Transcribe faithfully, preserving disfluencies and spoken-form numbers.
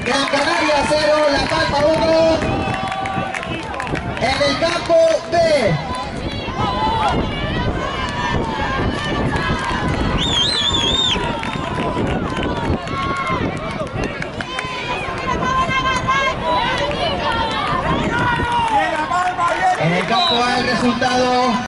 Gran Canaria cero, La Palma uno. En el campo B. En el campo A el resultado